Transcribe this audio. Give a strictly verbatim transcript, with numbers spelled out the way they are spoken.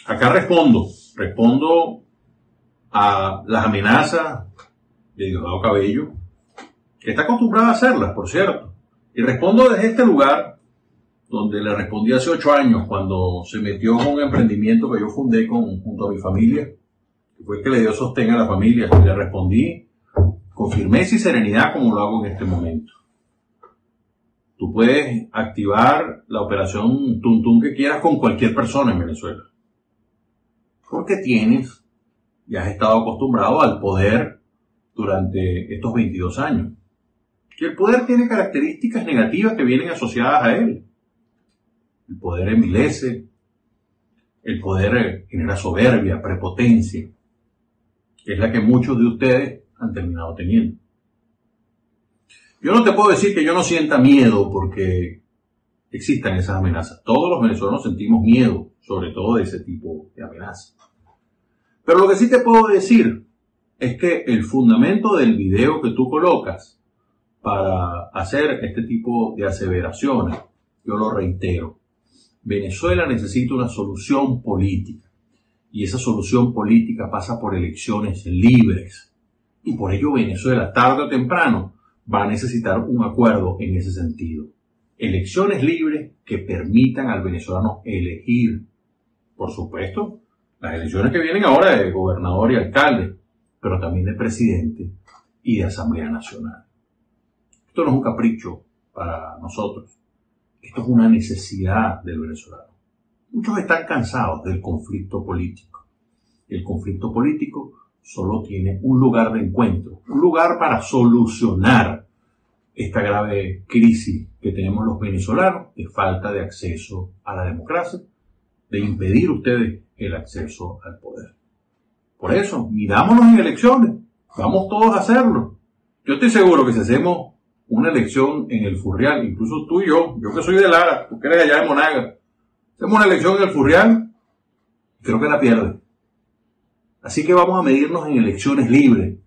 Acá respondo, respondo a las amenazas de Diosdado Cabello, que está acostumbrado a hacerlas, por cierto. Y respondo desde este lugar, donde le respondí hace ocho años, cuando se metió con un emprendimiento que yo fundé con, junto a mi familia, que fue el que le dio sostén a la familia. Y le respondí con firmeza y serenidad como lo hago en este momento. Tú puedes activar la operación Tuntún que quieras con cualquier persona en Venezuela. Porque tienes y has estado acostumbrado al poder durante estos veintidós años. Y el poder tiene características negativas que vienen asociadas a él. El poder envilece, el poder genera soberbia, prepotencia, que es la que muchos de ustedes han terminado teniendo. Yo no te puedo decir que yo no sienta miedo porque existan esas amenazas. Todos los venezolanos sentimos miedo, sobre todo de ese tipo de amenazas. Pero lo que sí te puedo decir es que el fundamento del video que tú colocas para hacer este tipo de aseveraciones, yo lo reitero, Venezuela necesita una solución política y esa solución política pasa por elecciones libres y por ello Venezuela tarde o temprano va a necesitar un acuerdo en ese sentido. Elecciones libres que permitan al venezolano elegir, por supuesto, las elecciones que vienen ahora de gobernador y alcalde, pero también de presidente y de Asamblea Nacional. Esto no es un capricho para nosotros, esto es una necesidad del venezolano. Muchos están cansados del conflicto político. El conflicto político solo tiene un lugar de encuentro, un lugar para solucionar esta grave crisis que tenemos los venezolanos de falta de acceso a la democracia, de impedir ustedes el acceso al poder. Por eso, mirámonos en elecciones, vamos todos a hacerlo. Yo estoy seguro que si hacemos una elección en el Furrial, incluso tú y yo, yo que soy de Lara, tú que eres allá de Monaga, hacemos una elección en el Furrial, creo que la pierde. Así que vamos a medirnos en elecciones libres,